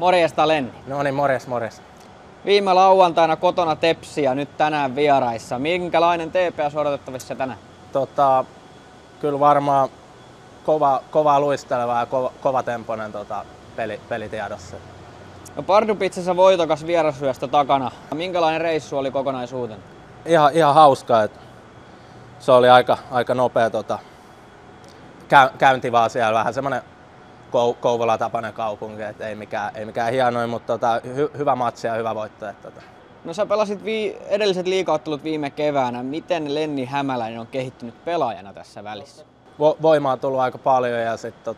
Morjesta Lenni. No niin, morjes. Viime lauantaina kotona Tepsi ja nyt tänään vieraissa. Minkälainen TPS odotettavissa tänään? Kyllä varmaan kova luisteleva ja kovatempoinen peli tiedossa. No Pardubicessa voitokas vierasryöstö takana. Minkälainen reissu oli kokonaisuutena? Ihan hauska, että se oli aika nopea käynti vaan siellä, vähän semmoinen Kouvola-tapainen kaupunki, että ei mikään hienoin, mutta hyvä matsi ja hyvä voitto. No sä pelasit edelliset liigaottelut viime keväänä. Miten Lenni Hämäläinen on kehittynyt pelaajana tässä välissä? Voimaa on tullut aika paljon ja sitten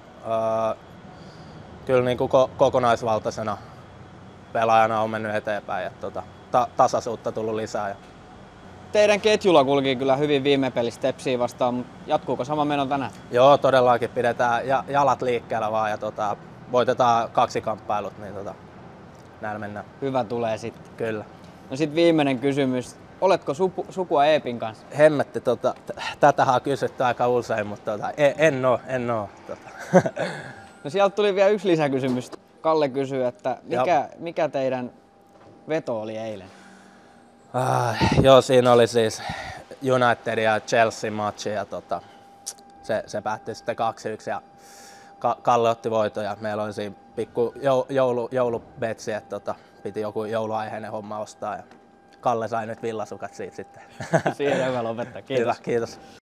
kyllä niin kuin kokonaisvaltaisena pelaajana on mennyt eteenpäin ja tasaisuutta tullut lisää. Teidän ketjulla kulki kyllä hyvin viime pelissä Tepsiä vastaan, mutta jatkuuko sama meno tänään? Joo, todellakin pidetään jalat liikkeellä vaan ja voitetaan 2 kamppailut, niin näillä mennään. Hyvä tulee sitten. Kyllä. No sit viimeinen kysymys. Oletko sukua Eepin kanssa? Hemmetti, tätähän on kysytty aika usein, mutta en oo. No sieltä tuli vielä yksi lisäkysymys. Kalle kysyy, että mikä teidän veto oli eilen? Joo, siinä oli siis United ja Chelsea matchi ja se päättyi sitten 2-1 ja Kalle otti voiton ja meillä oli siinä pikku joulubetsi, että piti joku jouluaiheinen homma ostaa ja Kalle sai nyt villasukat siitä sitten. Siinä hyvä lopettaa. Kiitos. Hyvä, kiitos.